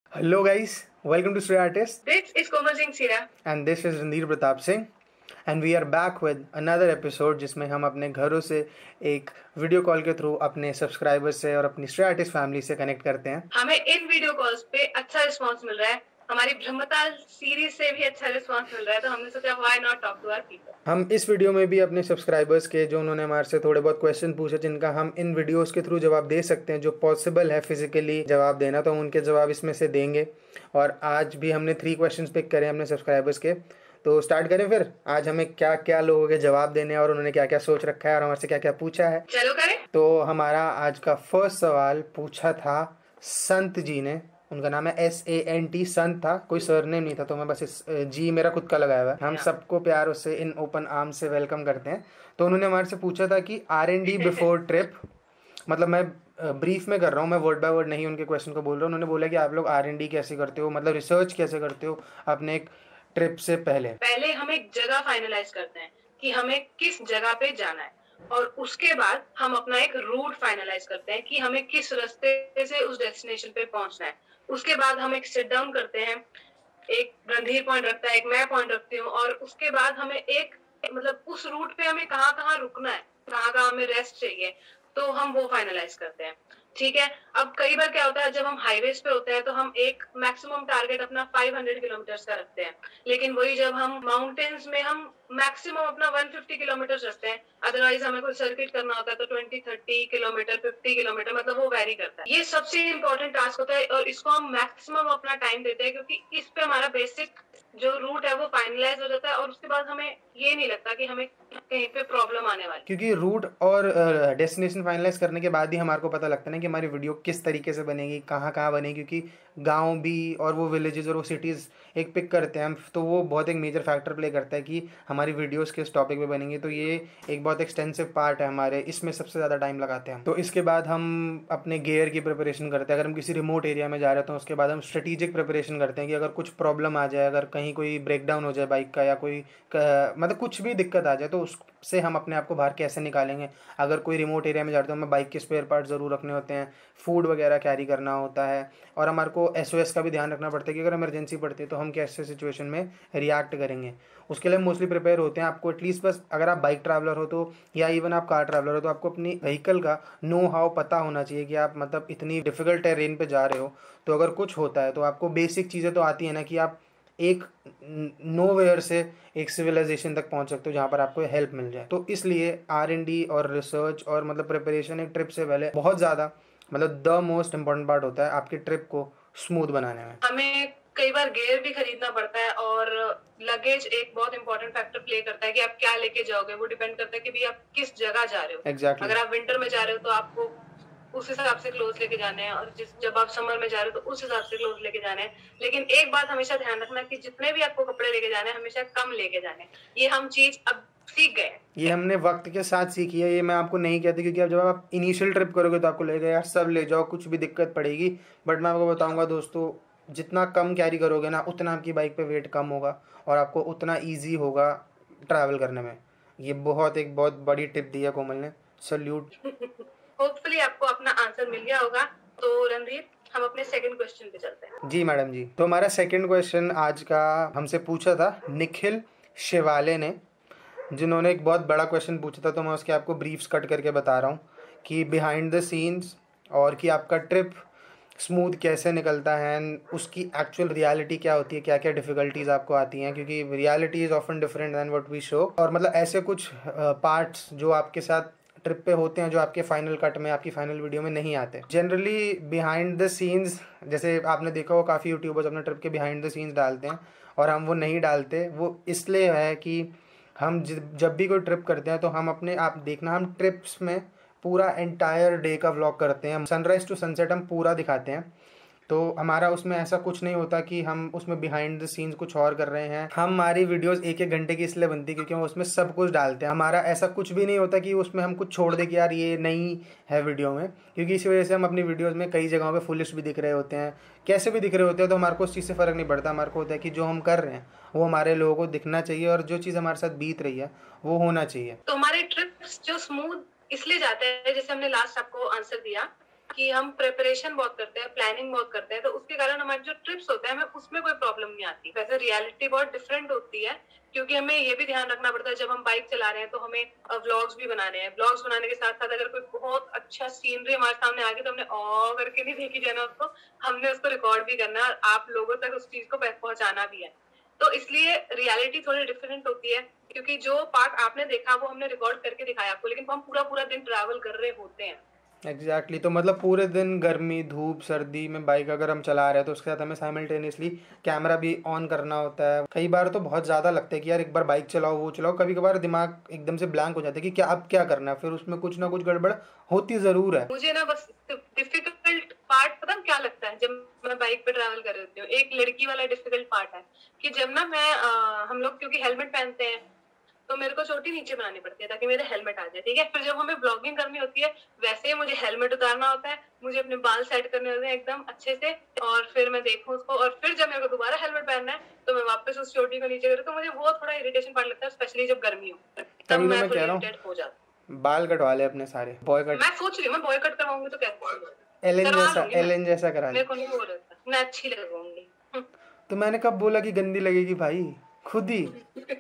Hello guys, welcome to Stray Artist This is Komal Singh Sira. and this is Randir Pratap Singh and we are back with another episode जिसमें हम अपने घरों से एक video call के through अपने subscribers से और अपनी Stray Artist फैमिली से कनेक्ट करते हैं। हमें इन वीडियो कॉल्स पे अच्छा रिस्पांस मिल रहा है, हमारी ब्रह्मताल सीरीज से भी अच्छा रिस्पांस मिल रहा है, तो हमने सोचा why not talk to our people. हम इस वीडियो में भी अपने सब्सक्राइबर्स के जो उन्होंने हमारे से थोड़े बहुत क्वेश्चन पूछे जिनका हम इन वीडियोस के थ्रू जवाब दे सकते हैं, जो पॉसिबल है फिजिकली जवाब देना, तो हम उनके जवाब इसमें से देंगे। और आज भी हमने 3 क्वेश्चंस पिक करे अपने सब्सक्राइबर्स के, तो स्टार्ट करें फिर। आज हमें क्या क्या लोगों के जवाब देने हैं और उन्होंने क्या क्या सोच रखा है और हमारे से क्या क्या पूछा है, चलो करें। तो हमारा आज का फर्स्ट सवाल पूछा था संत जी ने। उनका नाम है SANT, संत था, कोई सरनेम नहीं था, तो मैं बस इस जी मेरा खुद का लगाया हुआ है। हम सबको प्यार उससे इन ओपन आर्म से वेलकम करते हैं। तो उन्होंने हमारे से पूछा था कि R&D बिफोर ट्रिप, मतलब मैं ब्रीफ में कर रहा हूँ, मैं वर्ड बाय वर्ड नहीं उनके क्वेश्चन को बोल रहा हूँ। उन्होंने बोला कि आप लोग R&D कैसे करते हो, मतलब रिसर्च कैसे करते हो अपने एक ट्रिप से पहले हम एक जगह फाइनलाइज करते हैं कि हमें किस जगह पे जाना है, और उसके बाद हम अपना एक रूट फाइनलाइज करते हैं कि हमें किस रास्ते से उस डेस्टिनेशन पे पहुंचना है। उसके बाद हम एक सिट डाउन करते हैं, एक रणधीर पॉइंट रखता है, एक मैं पॉइंट रखती हूँ, और उसके बाद हमें एक मतलब उस रूट पे हमें कहाँ कहाँ रुकना है, कहाँ कहाँ हमें रेस्ट चाहिए, तो हम वो फाइनलाइज करते हैं। ठीक है। अब कई बार क्या होता है, जब हम हाईवेज पे होते हैं तो हम एक मैक्सिमम टारगेट अपना 500 किलोमीटर का रखते हैं, लेकिन वही जब हम माउंटेन्स में हम मैक्सिमम अपना 150 किलोमीटर रखते हैं। अदरवाइज हमें कोई सर्किट करना होता है तो 20-30 किलोमीटर, 50 किलोमीटर, मतलब वो वेरी करता है। ये सबसे इम्पोर्टेंट टास्क होता है और इसको हम मैक्सिमम अपना टाइम देते हैं, क्योंकि इस पे हमारा बेसिक जो रूट है वो फाइनलाइज हो जाता है और उसके बाद हमें ये नहीं लगता कि हमें कहीं पे प्रॉब्लम आने वाली। क्योंकि रूट और डेस्टिनेशन फाइनलाइज करने के बाद ही हमारे को पता लगता है ना कि हमारी वीडियो किस तरीके से बनेगी, कहाँ कहाँ बनेगी, क्योंकि गांव भी और वो विलेजेस और वो सिटीज़ एक पिक करते हैं हम, तो वो बहुत एक मेजर फैक्टर प्ले करता है कि हमारी वीडियोस किस टॉपिक पे बनेंगी। तो ये एक बहुत एक्सटेंसिव पार्ट है हमारे, इसमें सबसे ज़्यादा टाइम लगाते हैं। तो इसके बाद हम अपने गेयर की प्रिपरेशन करते हैं। अगर हम किसी रिमोट एरिया में जा रहे हैं तो उसके बाद हम स्ट्रेटेजिक प्रिपरेशन करते हैं कि अगर कुछ प्रॉब्लम आ जाए, अगर कहीं कोई ब्रेक डाउन हो जाए बाइक का, या कोई मतलब कुछ भी दिक्कत आ जाए, तो उससे हम अपने आप को बाहर कैसे निकालेंगे। अगर कोई रिमोट एरिया में जाते हैं तो हमें बाइक के स्पेयर पार्ट ज़रूर रखने होते हैं, फूड वगैरह कैरी करना होता है, और हमारे को SOS का भी ध्यान रखना पड़ता है कि अगर इमरजेंसी पड़ती है तो हम कैसे सिचुएशन में रिएक्ट करेंगे। उसके लिए मोस्टली प्रिपेयर होते हैं। आपको एटलीस्ट बस अगर आप बाइक ट्रैवलर हो तो, या इवन आप कार ट्रैवलर हो, तो आपको अपनी व्हीकल का नो हाउ पता होना चाहिए कि आप मतलब इतनी डिफ़िकल्ट टेरेन पे जा रहे हो, तो अगर कुछ होता है तो आपको बेसिक चीज़ें तो आती है ना कि आप एक नोवेयर से एक सिविलाइजेशन तक पहुंच सकते हो जहां पर आपको हेल्प मिल जाए। तो इसलिए R&D और रिसर्च और मतलब प्रिपरेशन एक ट्रिप से पहले बहुत ज़्यादा मतलब द मोस्ट इम्पॉर्टेंट पार्ट होता है आपकी ट्रिप को स्मूथ बनाने में। हमें कई बार गेयर भी खरीदना पड़ता है, और लगेज एक बहुत इंपॉर्टेंट फैक्टर प्ले करता है कि आप क्या लेके जाओगे। वो डिपेंड करता है कि भी आप किस जगह जा रहे हो। Exactly. अगर आप विंटर में जा रहे हो तो आपको उस हिसाब से क्लोथ लेके जाने हैं, और जब आप समर में जा रहे हो तो उस हिसाब से क्लोथ लेके जाने हैं। लेकिन एक बात हमेशा ध्यान रखना कि जितने भी आपको कपड़े लेके जाने हैं हमेशा कम लेके जाने हैं। ये हम चीज अब सीख गए। ये हमने वक्त के साथ सीखी है, ये मैं आपको नहीं कहती, क्योंकि अब जब आप इनिशियल ट्रिप करोगे तो आपको लगेगा यार सब ले जाओ, कुछ भी दिक्कत पड़ेगी। बट मैं आपको बताऊंगा दोस्तों, जितना कम कैरी करोगे ना उतना आपकी बाइक पे वेट कम होगा और आपको उतना ईजी होगा ट्रैवल करने में। ये एक बहुत बड़ी टिप दी है कोमल ने, सल्यूट। होपफुली आपको अपना आंसर मिल गया होगा। तो रणधीर, हम अपने सेकंड क्वेश्चन पे चलते हैं। जी मैडम जी, तो हमारा सेकंड क्वेश्चन आज का हमसे पूछा था निखिल शिवाले ने, जिन्होंने एक बहुत बड़ा क्वेश्चन पूछा था। तो मैं उसके आपको ब्रीफ्स कट करके बता रहा हूँ कि बिहाइंड द सीन्स, और कि आपका ट्रिप स्मूथ कैसे निकलता है, उसकी एक्चुअल रियलिटी क्या होती है, क्या क्या डिफ़िकल्टीज़ आपको आती हैं, क्योंकि reality is often different than what we show. और मतलब ऐसे कुछ पार्ट्स जो आपके साथ ट्रिप पे होते हैं जो आपके फाइनल कट में, आपकी फाइनल वीडियो में नहीं आते। जनरली बिहाइंड द सीन्स, जैसे आपने देखा हो काफ़ी यूट्यूबर्स अपने ट्रिप के बिहाइंड द सीन्स डालते हैं और हम वो नहीं डालते। वो इसलिए है कि हम जब भी कोई ट्रिप करते हैं तो हम अपने, आप देखना, हम ट्रिप्स में पूरा एंटायर डे का व्लॉग करते हैं, सनराइज़ टू सनसेट हम पूरा दिखाते हैं। तो हमारा उसमें ऐसा कुछ नहीं होता कि हम उसमें बिहाइंड द सीन्स कुछ और कर रहे हैं। हमारी वीडियोस 1-1 घंटे की इसलिए बनती है क्योंकि हम उसमें सब कुछ डालते हैं। हमारा ऐसा कुछ भी नहीं होता कि उसमें हम कुछ छोड़ दे कि यार ये नहीं है वीडियो में, क्योंकि इसी वजह से हम अपनी वीडियोस में कई जगहों पे फुलिश भी दिख रहे होते हैं, कैसे भी दिख रहे होते हैं। तो हमारे को उस चीज़ से फ़र्क नहीं पड़ता। हमारे को होता है कि जो हम कर रहे हैं वो हमारे लोगों को दिखना चाहिए, और जो चीज़ हमारे साथ बीत रही है वो होना चाहिए। तो हमारे ट्रिप्स जो स्मूथ इसलिए जाते हैं, जैसे हमने लास्ट आपको आंसर दिया कि हम प्रिपरेशन बहुत करते हैं, प्लानिंग बहुत करते हैं, तो उसके कारण हमारे जो ट्रिप्स होते हैं हमें उसमें कोई प्रॉब्लम नहीं आती। वैसे रियलिटी बहुत डिफरेंट होती है, क्योंकि हमें ये भी ध्यान रखना पड़ता है जब हम बाइक चला रहे हैं तो हमें व्लॉग्स भी बनाने हैं। व्लॉग्स बनाने के साथ साथ अगर कोई बहुत अच्छा सीनरी हमारे सामने आ गई तो हमने करके नहीं देखी जाना उसको, हमने उसको रिकॉर्ड भी करना है और आप लोगों तक उस चीज को पहुंचाना भी है। तो इसलिए रियलिटी थोड़ी डिफरेंट होती है, क्योंकि जो पार्ट आपने देखा वो हमने रिकॉर्ड करके दिखाया आपको, लेकिन हम पूरा पूरा दिन ट्रैवल कर रहे होते हैं। एग्जैक्टली तो मतलब पूरे दिन गर्मी धूप सर्दी में बाइक अगर हम चला रहे हैं तो उसके साथ हमें साइमल्टेनियसली कैमरा भी ऑन करना होता है। कई बार तो बहुत ज़्यादा लगता है कि यार एक बार बाइक चलाओ वो चलाओ, कभी कभार दिमाग एकदम से ब्लैंक हो जाता है कि क्या अब क्या करना है, फिर उसमें कुछ ना कुछ गड़बड़ होती ज़रूर है। मुझे ना बस डिफिकल्ट पार्ट पता क्या लगता है जब मैं बाइक पे ट्रैवल कर रही हूँ, एक लड़की वाला डिफिकल्ट पार्ट है कि जब ना मैं हम लोग क्योंकि हेलमेट पहनते हैं तो मेरे को चोटी नीचे बनानी पड़ती है ताकि मेरे हेलमेट आ जाए, ठीक है। फिर जब हमें ब्लॉगिंग करनी होती है वैसे ही मुझे हेलमेट उतारना होता है, मुझे अपने बाल सेट करने होते हैं एकदम अच्छे से, और फिर मैं देखूं उसको, और फिर जब मेरे को दोबारा हेलमेट पहनना है तो मैं वापस उस चोटी को नीचे करूँ, तो मुझे वो थोड़ा इरिटेशन पार्ट लगता है, स्पेशली जब गर्मी हो तब तभी तो मैं मैं थोड़ी कह रहा इरिटेट हो हूँ जाती बाल कटवा ले अपने सारे बॉय कट। मैं सोच रही हूँ मैं बॉय कट करवाऊंगी तो कैसे एलन करवा जैसा, लूंगी मैं, एलन जैसा करा ले। मेरे को नहीं हो रहा था, मैं अच्छी लगूंगी। तो मैंने कब बोला कि गंदी लगेगी भाई, खुद ही।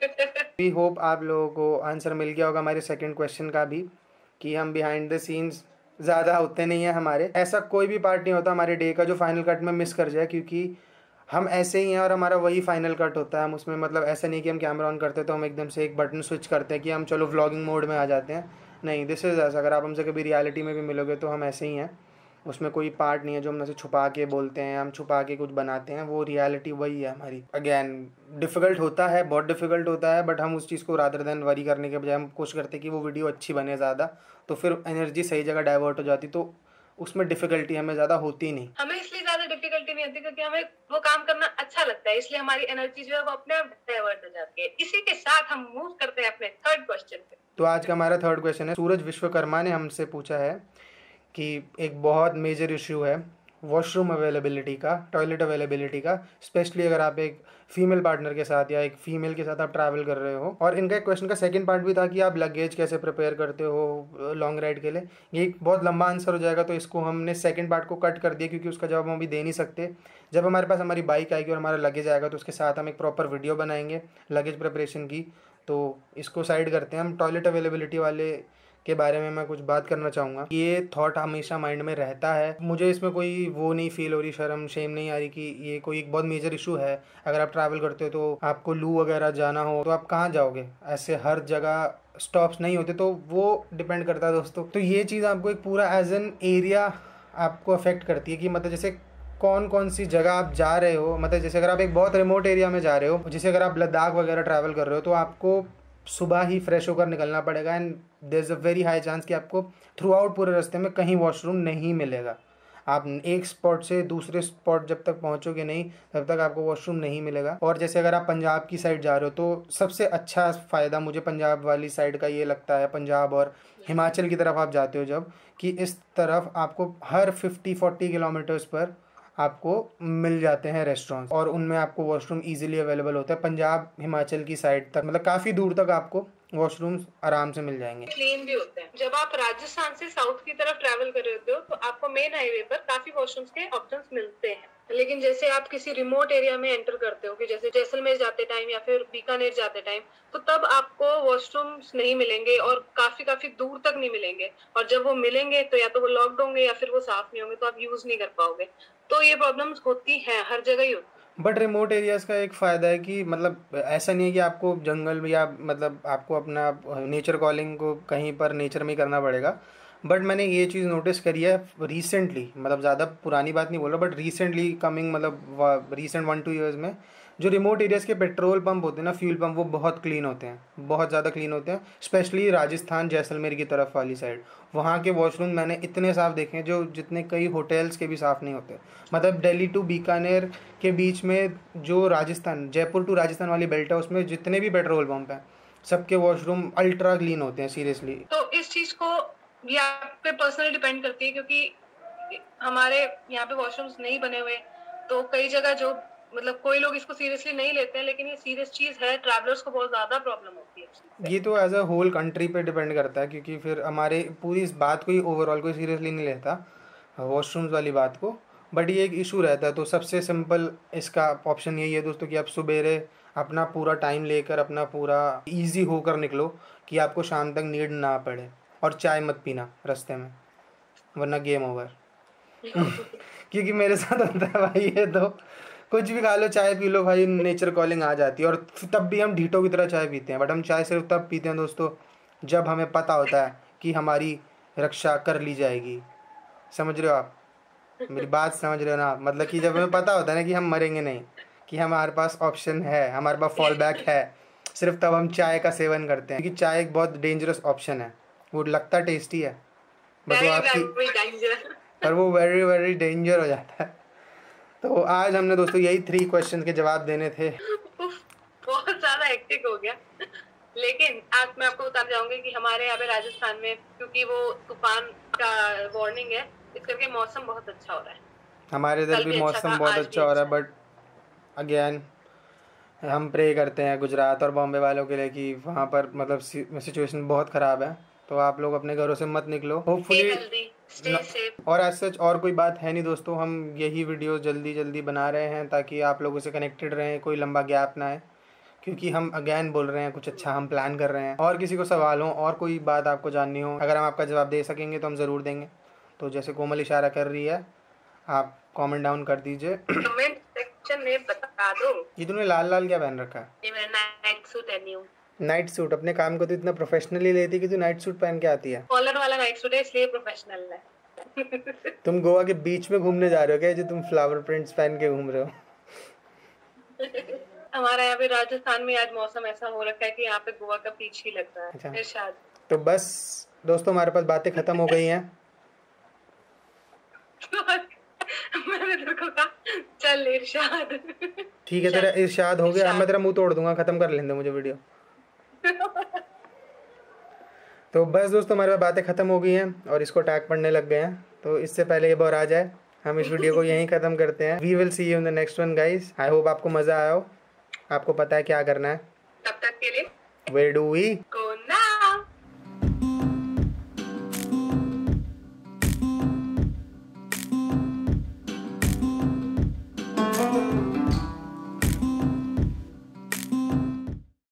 वी होप आप लोगों को आंसर मिल गया होगा हमारे सेकंड क्वेश्चन का भी, कि हम बिहाइंड द सीन्स ज़्यादा होते नहीं हैं हमारे। ऐसा कोई भी पार्ट नहीं होता हमारे डे का जो फाइनल कट में मिस कर जाए, क्योंकि हम ऐसे ही हैं और हमारा वही फाइनल कट होता है। हम उसमें मतलब ऐसा नहीं कि हम कैमरा ऑन करते तो हम एकदम से एक बटन स्विच करते हैं कि हम चलो व्लॉगिंग मोड में आ जाते हैं। नहीं, दिस इज़ ऐसा। अगर आप हमसे कभी रियलिटी में भी मिलोगे तो हम ऐसे ही हैं। उसमें कोई पार्ट नहीं है जो हम ऐसे छुपा के बोलते हैं, हम छुपा के कुछ बनाते हैं, वो रियलिटी वही है हमारी। अगेन डिफ़िकल्ट होता है, बहुत डिफ़िकल्ट होता है, बट हम उस चीज़ को रादर देन वरी करने के बजाय हम कोशिश करते हैं कि वो वीडियो अच्छी बने ज़्यादा, तो फिर एनर्जी सही जगह डाइवर्ट हो जाती, तो उसमें डिफ़िकल्टी हमें ज़्यादा होती नहीं। हमें इसलिए ज्यादा डिफिकल्टी नहीं होती क्योंकि हमें वो काम करना अच्छा लगता है, इसलिए हमारी एनर्जी जो है वो अपने आप डाइवर्ट हो जाती है। इसी के साथ हम मूव करते हैं अपने थर्ड क्वेश्चन पे। तो आज का हमारा थर्ड क्वेश्चन है, सूरज विश्वकर्मा ने हमसे पूछा है कि एक बहुत मेजर इशू है वॉशरूम अवेलेबिलिटी का, टॉयलेट अवेलेबिलिटी का, स्पेशली अगर आप एक फीमेल पार्टनर के साथ या एक फीमेल के साथ आप ट्रैवल कर रहे हो। और इनका क्वेश्चन का सेकंड पार्ट भी था कि आप लगेज कैसे प्रिपेयर करते हो लॉन्ग राइड के लिए। ये एक बहुत लंबा आंसर हो जाएगा, तो इसको हमने सेकंड पार्ट को कट कर दिया क्योंकि उसका जवाब हम अभी दे नहीं सकते। जब हमारे पास हमारी बाइक आएगी और हमारा लगेज आएगा तो उसके साथ हम एक प्रॉपर वीडियो बनाएंगे लगेज प्रिपरेशन की। तो इसको साइड करते हैं। हम टॉयलेट अवेलेबिलिटी वाले के बारे में मैं कुछ बात करना चाहूँगा। ये थॉट हमेशा माइंड में रहता है, मुझे इसमें कोई वो नहीं फील हो रही, शर्म शेम नहीं आ रही कि ये कोई एक बहुत मेजर इशू है। अगर आप ट्रैवल करते हो तो आपको लू वगैरह जाना हो तो आप कहाँ जाओगे, ऐसे हर जगह स्टॉप्स नहीं होते, तो वो डिपेंड करता है दोस्तों। तो ये चीज़ आपको एक पूरा एज एन एरिया आपको अफेक्ट करती है कि मतलब जैसे कौन कौन सी जगह आप जा रहे हो। मतलब जैसे अगर आप एक बहुत रिमोट एरिया में जा रहे हो, जैसे अगर आप लद्दाख वगैरह ट्रैवल कर रहे हो, तो आपको सुबह ही फ्रेश होकर निकलना पड़ेगा and there is a very high chance कि आपको थ्रू आउट पूरे रास्ते में कहीं वॉशरूम नहीं मिलेगा। आप एक स्पॉट से दूसरे स्पॉट जब तक पहुंचोगे नहीं तब तक आपको वॉशरूम नहीं मिलेगा। और जैसे अगर आप पंजाब की साइड जा रहे हो तो सबसे अच्छा फ़ायदा मुझे पंजाब वाली साइड का ये लगता है, पंजाब और हिमाचल की तरफ आप जाते हो जब, कि इस तरफ आपको हर 50-40 किलोमीटर्स पर आपको मिल जाते हैं रेस्टोरेंट्स, और उनमें आपको वॉशरूम इजीली अवेलेबल होता है। पंजाब हिमाचल की साइड तक मतलब काफ़ी दूर तक आपको वॉशरूम्स आराम से मिल जाएंगे। क्लीन भी होते हैं। जब आप राजस्थान से साउथ की तरफ ट्रैवल कर रहे होते हो तो आपको मेन हाईवे पर काफी वॉशरूम्स के ऑप्शंस मिलते हैं, लेकिन जैसे आप किसी रिमोट एरिया में एंटर करते हो कि जैसे जैसलमेर जाते टाइम या फिर बीकानेर जाते टाइम, तो तब आपको वॉशरूम्स नहीं मिलेंगे और काफी काफी दूर तक नहीं मिलेंगे, और जब वो मिलेंगे तो या तो वो लॉक्ड होंगे या फिर वो साफ नहीं होंगे, तो आप यूज नहीं कर पाओगे। तो ये प्रॉब्लम्स होती हैं, हर जगह ही होती है। बट रिमोट एरियाज़ का एक फ़ायदा है कि मतलब ऐसा नहीं है कि आपको जंगल में या मतलब आपको अपना नेचर कॉलिंग को कहीं पर नेचर में ही करना पड़ेगा। बट मैंने ये चीज़ नोटिस करी है रिसेंटली, मतलब ज़्यादा पुरानी बात नहीं बोल रहा, बट रिसेंटली कमिंग मतलब रिसेंट 1-2 ईयर्स में जो रिमोट एरियाज़ के पेट्रोल पंप होते हैं ना, फ्यूल पंप, वो बहुत क्लीन होते हैं, बहुत ज़्यादा क्लीन होते हैं। स्पेशली राजस्थान जैसलमेर की तरफ वाली साइड, वहाँ के वॉशरूम मैंने इतने साफ़ देखे हैं जो जितने कई होटल्स के भी साफ़ नहीं होते। मतलब दिल्ली टू बीकानेर के बीच में जो राजस्थान, जयपुर टू राजस्थान वाली बेल्ट है, उसमें जितने भी पेट्रोल पंप हैं सबके वॉशरूम अल्ट्रा क्लीन होते हैं, सीरियसली। तो इस चीज को ये आप पे पर्सनली डिपेंड करती है, क्योंकि हमारे यहाँ पे वॉशरूम्स नहीं बने हुए, तो कई जगह जो मतलब कोई लोग इसको सीरियसली नहीं लेते हैं, लेकिन ये सीरियस चीज है, ट्रैवलर्स को बहुत ज्यादा प्रॉब्लम होती है। ये तो एज अ होल कंट्री पे डिपेंड करता है, क्योंकि फिर हमारे पूरी इस बात को ही ओवरऑल कोई सीरियसली नहीं लेता। वॉशरूम्स वाली बात को, बट ये एक इशू रहता है। तो सबसे सिंपल इसका ऑप्शन यही है दोस्तों कि आप सुबेरे अपना पूरा टाइम लेकर अपना पूरा इजी होकर निकलो कि आपको शाम तक नीड ना पड़े, और चाय मत पीना रास्ते में, वरना गेम ओवर। क्योंकि मेरे साथ होता है भाई, ये तो कुछ भी खा लो, चाय पी लो भाई, नेचर कॉलिंग आ जाती है। और तब भी हम ढीठों की तरह चाय पीते हैं, बट हम चाय सिर्फ तब पीते हैं दोस्तों जब हमें पता होता है कि हमारी रक्षा कर ली जाएगी। समझ रहे हो आप मेरी बात, समझ रहे हो ना आप? मतलब कि जब हमें पता होता है ना कि हम मरेंगे नहीं, कि हमारे पास ऑप्शन है, हमारे पास फॉल बैक है, सिर्फ तब हम चाय का सेवन करते हैं। क्योंकि चाय एक बहुत डेंजरस ऑप्शन है। वो लगता टेस्टी है, बट वो आपकी पर वो वेरी वेरी डेंजर हो जाता है। तो आज हमने दोस्तों यही 3 क्वेश्चन के जवाब देने थे। बहुत ज्यादा हेक्टिक हो गया, लेकिन आज मैं आपको बताना चाहूंगी कि हमारे यहाँ पे राजस्थान में, क्योंकि वो तूफान का वार्निंग है, इस करके मौसम बहुत अच्छा हो रहा है। हमारे इधर भी मौसम बहुत अच्छा हो रहा है, बट अगेन हम प्रे करते हैं गुजरात और बॉम्बे वालों के लिए कि वहाँ पर मतलब सिचुएशन बहुत ख़राब है। तो आप लोग अपने घरों से मत निकलो, होपफुली। और एज सच और कोई बात है नहीं दोस्तों, हम यही वीडियो जल्दी जल्दी बना रहे हैं ताकि आप लोगों से कनेक्टेड रहें, कोई लंबा गैप ना आए। क्योंकि हम अगेन बोल रहे हैं कुछ अच्छा हम प्लान कर रहे हैं। और किसी को सवाल हो और कोई बात आपको जाननी हो, अगर हम आपका जवाब दे सकेंगे तो हम ज़रूर देंगे। तो जैसे कोमल इशारा कर रही है, आप कमेंट डाउन कर दीजिए, कमेंट सेक्शन में बता दो। ये तूने लाल लाल क्या पहन रखा है? ये मेरा नाइट सूट है, न्यू नाइट सूट। अपने काम को तो इतना प्रोफेशनली लेती कि तू नाइट सूट पहन के आती है। कॉलर वाला नाइट सूट है, इसलिए प्रोफेशनल है। तुम गोवा के बीच में घूमने जा रहे हो क्या, जो तुम फ्लावर प्रिंट्स पहन के घूम रहे हो? हमारा यहाँ पे राजस्थान में आज मौसम ऐसा हो रखा है कि यहाँ पे गोवा का बीच ही लग रहा है। अच्छा। इरशाद। तो बस दोस्तों हमारे पास बातें खत्म हो गई हैं। मैंने तेरे को कहा चल इरशाद। ठीक है, तेरा इरशाद हो गया, मैं तेरा मुंह तोड़ दूंगा, खत्म कर लेंगे मुझे वीडियो। तो बस दोस्तों हमारे पास बातें खत्म हो गई हैं और इसको टैग पढ़ने लग गए हैं। तो इससे पहले ये बोर आ जाए, हम इस वीडियो को यहीं ख़त्म करते हैं। We will see you in the next one guys. I hope आपको मज़ा आया हो, आपको पता है क्या करना है। तब तक के लिए वेयर डू वी